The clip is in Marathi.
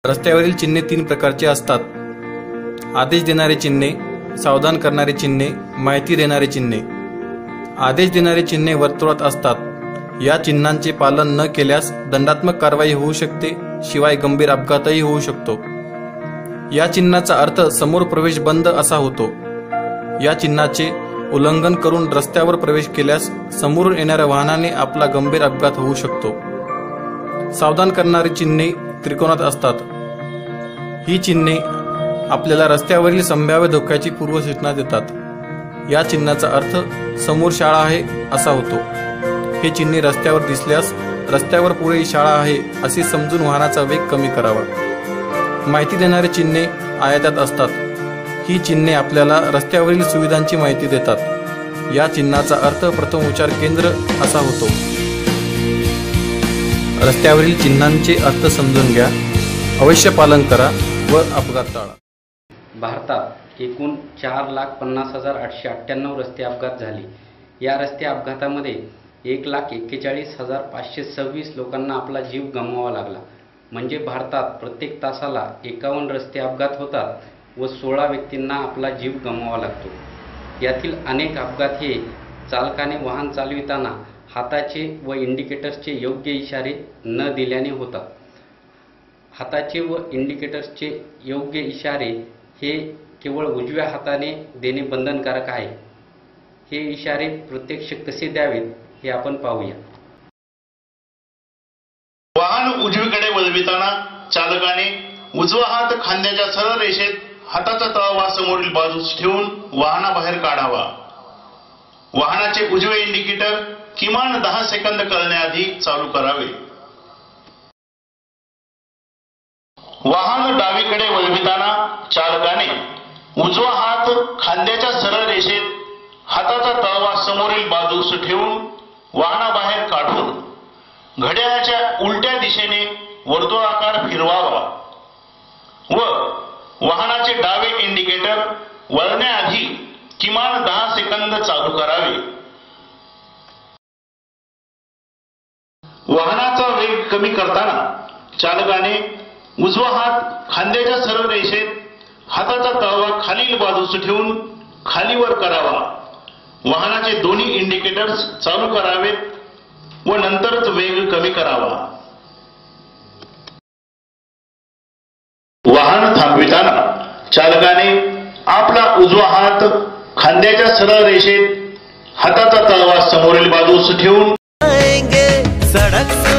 रस्त्यावरील चिन्हे 3 प्रकारचे असतात. आदेश देणारे चिन्हे, सावधान करणारे चिन्हे, माहिती देणारे चिन्हे. आदेश देणारे चिन्हे वर्तुळात असतात. या चिन्हांचे पालन न केल्यास दंडात्मक कारवाई होऊ शकते, शिवाय गंभीर अपघातही होऊ शकतो. या चिन्हाचा अर्थ समोर प्रवेश बंद असा होतो. या चिन्हाचे उल्लंघन करून रस्त्यावर प्रवेश केल्यास समोरून येणाऱ्या वाहनाने आपला गंभीर अपघात होऊ शकतो. सावधान करणारी चिन्हे त्रिकोणात असतात. ही चिन्हे आपल्याला रस्त्यावरील संभाव्य धोक्याची पूर्वसूचना देतात. या चिन्हाचा अर्थ समोर शाळा आहे असा होतो. हे चिन्हे रस्त्यावर दिसल्यास रस्त्यावर पुढे शाळा आहे असे समजून वाहनाचा वेग कमी करावा. माहिती देणारे चिन्हे आयतात असतात. ही चिन्हे आपल्याला रस्त्यावरील सुविधांची माहिती देतात. या चिन्हाचा अर्थ प्रथमोपचार केंद्र असा होतो. रस्त्यावरील चिन्हांचे अर्थ समजून घ्या, अवश्य पालन करा व अपघात टाळा. भारतात एकूण 4,50,898 रस्ते अपघात झाले. या रस्ते अपघातामध्ये 1,41,526 लोकांना आपला जीव गमवावा लागला. म्हणजे भारतात प्रत्येक तासाला 51 रस्ते अपघात होतात व 16 व्यक्तींना आपला जीव गमवावा लागतो. यातील अनेक अपघात हे चालकाने वाहन चालविताना हाताचे व इंडिकेटर्सचे योग्य इशारे न दिल्याने होतात. हाताचे व इंडिकेटर्सचे योग्य इशारे हे केवळ उजव्या हाताने देणे बंधनकारक आहे. हे इशारे प्रत्यक्ष कसे द्यावेत हे आपण पाहूया. वाहन उजवीकडे वळविताना चालकाने उजवा हात खांद्याच्या सरळ रेषेत हाताचा तळवा समोरील बाजूस ठेवून वाहनाबाहेर काढावा. वाहनाचे उजवे इंडिकेटर किमान 10 सेकंद कळण्याआधी चालू करावे. वाहन डावीकडे वळविताना चालकाने उजवा हात खांद्याच्या सरळ रेषेत हाताचा तळवा समोरील बाजूस ठेवून वाहनाबाहेर काढून घड्याळाच्या उलट्या दिशेने वर्तुळाकार फिरवावा व वाहनाचे डावे इंडिकेटर वळण्याआधी किमान 10 सेकंद चालू करावे. वाहनाचा वेग कमी करताना चालकाने उजवा हात खांद्याच्या सरळ रेषेत हाताचा तळवा खालील बाजूस ठेवून खालीवर करावा. वाहनाचे दोन्ही इंडिकेटर्स चालू करावेत व नंतरच वेग कमी करावा. वाहन थांबविताना चालकाने आपला उजवा हात खांद्याच्या सरळ रेषेत हाताचा तळवा समोरील बाजूस ठेवून